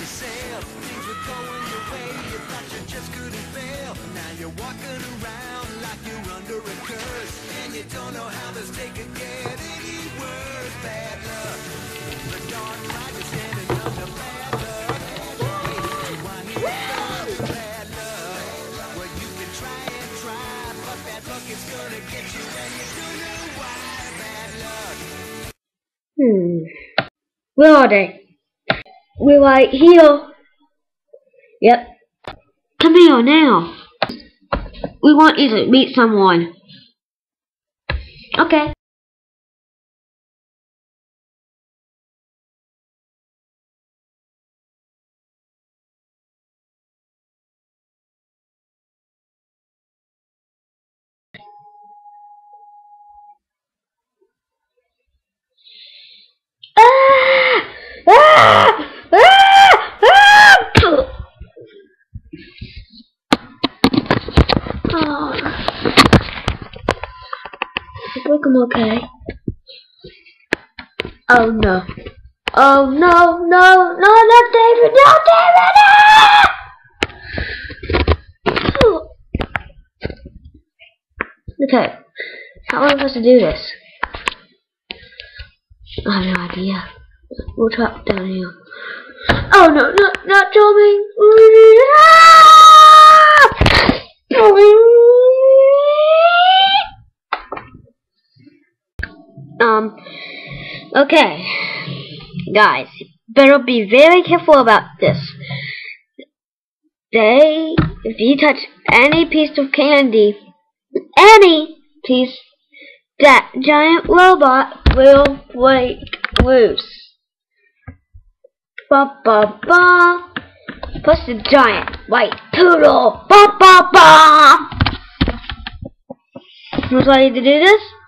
to sail. Things were going your way, you thought you just couldn't fail. Now you're walking around like you're under a curse, and you don't know how this day could get any worse. Bad luck, the dark light is standing under bad luck. Waiting to wind you up with bad luck. Well, you can try and try, but bad luck is gonna get you, and you don't know why. Bad luck. Where are they? We're right here. Yep. Come here now. We want you to meet someone. Okay. I think I'm okay. Oh no. Oh no, no, no, not David, no, David! Okay, how am I supposed to do this? I have no idea. We'll drop down here. Oh no, not Tommy! Okay, guys, better be very careful about this. If you touch any piece of candy, any piece, that giant robot will break loose. Ba ba ba. Push the giant white poodle. Ba ba ba. Who's ready to do this?